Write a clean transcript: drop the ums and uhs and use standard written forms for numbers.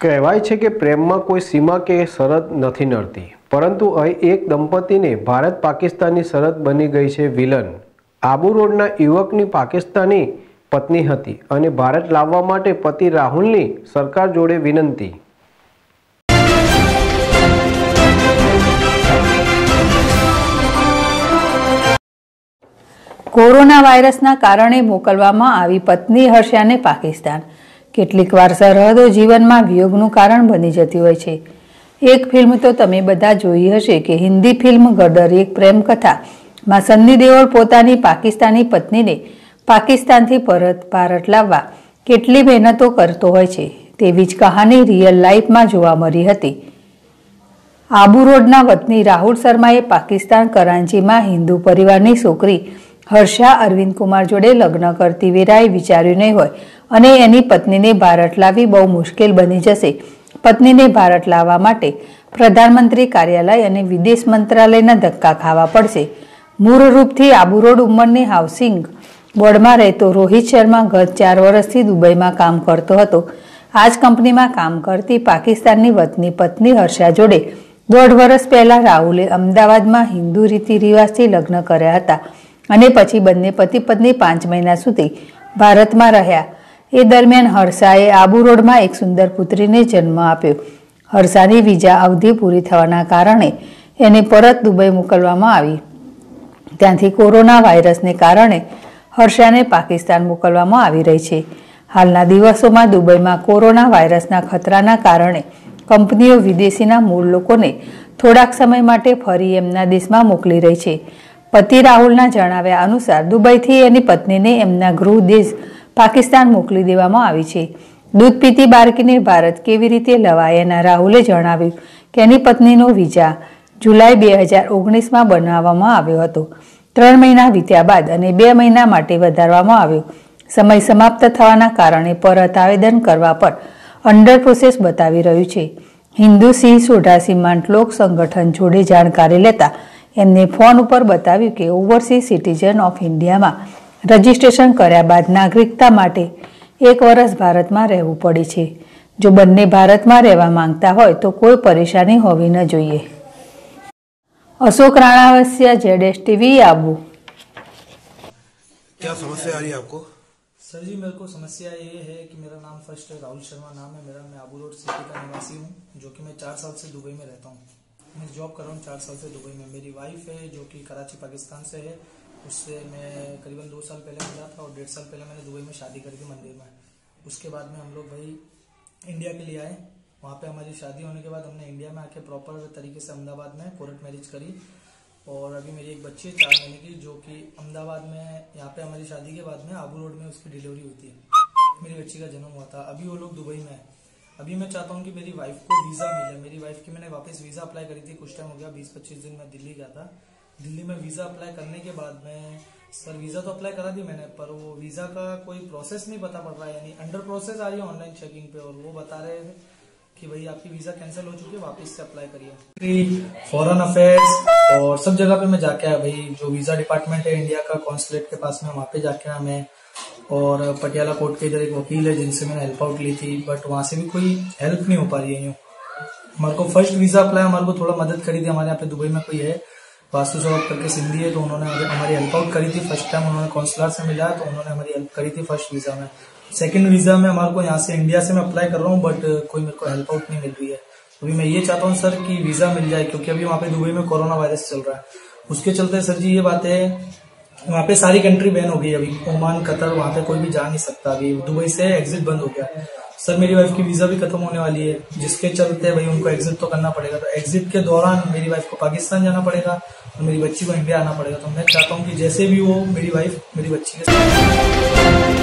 કહેવાય છે કે પ્રેમમાં કોઈ સીમા કે શરત નથી નડતી, પરંતુ અહીં એક દંપતીને ભારત પાકિસ્તાનની શરત બની ગઈ છે વિલન। આબુ રોડના યુવકની પાકિસ્તાની પત્ની હતી અને ભારત લાવવા માટે પતિ રાહુલની સરકાર જોડે વિનંતી। કોરોના વાયરસના કારણે મોકલવામાં આવી પત્ની હર્ષાને પાકિસ્તાન। કેટલીક વાર સરહદો જીવનમાં વિયોગનું કારણ બની જતી હોય છે। એક ફિલ્મ તો તમે બધા જોઈ હશે કે હિન્દી ફિલ્મ ગદર એક પ્રેમ કથામાં સન્ની દેઓલ પોતાની પાકિસ્તાની પત્નીને પાકિસ્તાનથી પરત ભારત લાવવા કેટલી મહેનતો કરતો હોય છે, તેવી જ કહાની રિયલ લાઈફમાં જોવા મળી હતી। આબુ રોડના વતની રાહુલ શર્માએ પાકિસ્તાન કરાંચીમાં હિન્દુ પરિવારની છોકરી હર્ષા અરવિંદ કુમાર જોડે લગ્ન કરતી વેરાએ વિચાર્યું નહીં હોય અને એની પત્નીને ભારત લાવવી બહુ મુશ્કેલ બની જશે। પત્નીને ભારત લાવવા માટે પ્રધાનમંત્રી કાર્યાલય અને વિદેશ મંત્રાલયના ધક્કા ખાવા પડશે। મૂળ રૂપથી આબુ રોડ ઉંમરની હાઉસિંગ બોર્ડમાં રહેતો રોહિત શર્મા ગત 4 વર્ષથી દુબઈમાં કામ કરતો હતો। આ જ કંપનીમાં કામ કરતી પાકિસ્તાનની વતની પત્ની હર્ષા જોડે 1.5 વર્ષ પહેલા રાહુલે અમદાવાદમાં હિન્દુ રીતિ રિવાજથી લગ્ન કર્યા હતા અને પછી બંને પતિ પત્ની 5 મહિના સુધી ભારતમાં રહ્યા। એ દરમિયાન હર્ષાએ આબુ રોડમાં એક સુંદર પુત્રીને જન્મ આપ્યો। હર્ષાની વિઝા અવધિ પૂરી થવાના કારણે એને પરત દુબઈ મોકલવામાં આવી। ત્યાંથી કોરોના વાયરસને કારણે હર્ષાને પાકિસ્તાન મોકલવામાં આવી રહી છે। હાલના દિવસોમાં દુબઈમાં કોરોના વાયરસના ખતરાના કારણે કંપનીઓ વિદેશીના મૂળ લોકોને થોડાક સમય માટે ફરી એમના દેશમાં મોકલી રહી છે। પતિ રાહુલના જણાવ્યા અનુસાર દુબઈથી એની પત્નીને એમના ગૃહ દેશ પાકિસ્તાન મોકલી દેવામાં આવી છે। દૂધ પીતી બાળકીને ભારત કેવી રીતે લવાય એના રાહુલે જણાવ્યું કે એની પત્નીનો વિઝા જુલાઈ 2019માં બનાવવામાં આવ્યો હતો। 3 મહિના વીત્યા બાદ અને 2 મહિના માટે વધારવામાં આવ્યો। સમય સમાપ્ત થવાના કારણે પરત આવેદન કરવા પર અંડર પ્રોસેસ બતાવી રહ્યું છે। હિન્દુ સિંહ સોઢા સીમાંત લોક સંગઠન જોડે જાણકારી લેતા એમને ફોન ઉપર બતાવ્યું કે ઓવરસીઝ સિટીઝન ઓફ ઇન્ડિયામાં રજીસ્ટ્રેશન કર્યા બાદ નાગરિકતા માટે 1 વર્ષ ભારતમાં રહેવું પડે છે। જો બંને ભારતમાં રહેવા માંગતા હોય તો કોઈ પરેશાની હોવી ન જોઈએ। Ashok Ranavasiya ZS TV Abu. क्या समस्या आ रही है आपको? सर जी मेरे को समस्या ये है कि मेरा नाम फर्स्ट है राहुल शर्मा नाम है मेरा। मैं आबू रोड सिटी का निवासी हूँ जो कि मैं 4 साल से दुबई में रहता हूँ। मैं जॉब कर रहा हूँ 4 साल से दुबई में। मेरी वाइफ है जो कि कराची पाकिस्तान से है। उससे मैं करीबन 2 साल पहले मिला था और 1.5 साल पहले मैंने दुबई में शादी करी थी मंदिर में। उसके बाद में हम लोग भाई इंडिया के लिए आए। वहाँ पे हमारी शादी होने के बाद हमने इंडिया में आके प्रॉपर तरीके से अहमदाबाद में कोर्ट मैरिज करी और अभी मेरी एक बच्ची है 4 महीने की जो कि अहमदाबाद में यहाँ पे हमारी शादी के बाद में आबू रोड में उसकी डिलीवरी हुई थी। मेरी बच्ची का जन्म हुआ था। अभी वो लोग दुबई में है। अभी मैं चाहता हूँ कि मेरी वाइफ को वीज़ा मिले। मेरी वाइफ की मैंने वापस वीज़ा अप्लाई करी थी, कुछ टाइम हो गया 20-25 दिन में दिल्ली गया था। दिल्ली में वीज़ा अप्लाई करने के बाद में सर वीज़ा तो अप्लाई करा दी मैंने, पर वो वीज़ा का कोई प्रोसेस नहीं पता पड़ रहा है। यानी अंडर प्रोसेस आ रही है ऑनलाइन चेकिंग पे और वो बता रहे हैं कि भाई आपकी वीज़ा कैंसिल हो चुकी है, वापस से अप्लाई करिए। फॉरेन अफेयर्स और सब जगह पे मैं जाके आया भाई। जो वीज़ा डिपार्टमेंट है इंडिया का कॉन्सुलेट के पास में, वहाँ पे जाके आया मैं। और पटियाला कोर्ट के इधर एक वकील है जिनसे मैंने हेल्प आउट ली थी, बट वहाँ से भी कोई हेल्प नहीं हो पा रही है। यूँ हमारे को फर्स्ट वीज़ा अप्लाई हमारे को थोड़ा मदद करी थी। हमारे यहाँ पे दुबई में कोई है वास्तु सौरभ करके सिंधी है, तो उन्होंने हमारी हेल्प आउट करी थी। फर्स्ट टाइम उन्होंने कॉन्सुलर से मिला तो उन्होंने हमारी हेल्प करी थी फर्स्ट वीज़ा में। सेकंड वीज़ा में हमारे को यहाँ से इंडिया से मैं अप्लाई कर रहा हूँ, बट कोई मेरे को हेल्प आउट नहीं मिल रही है। अभी मैं ये चाहता हूँ सर कि वीज़ा मिल जाए, क्योंकि अभी वहाँ पे दुबई में कोरोना वायरस चल रहा है। उसके चलते सर जी ये बात है, वहाँ पे सारी कंट्री बैन हो गई। अभी ओमान, कतर, वहाँ पे कोई भी जा नहीं सकता। अभी दुबई से एग्जिट बंद हो गया सर। मेरी वाइफ की वीज़ा भी खत्म होने वाली है, जिसके चलते भाई उनको एग्जिट तो करना पड़ेगा। तो एग्जिट के दौरान मेरी वाइफ को पाकिस्तान जाना पड़ेगा और मेरी बच्ची को इंडिया आना पड़ेगा। तो मैं चाहता हूँ कि जैसे भी वो मेरी वाइफ मेरी बच्ची के साथ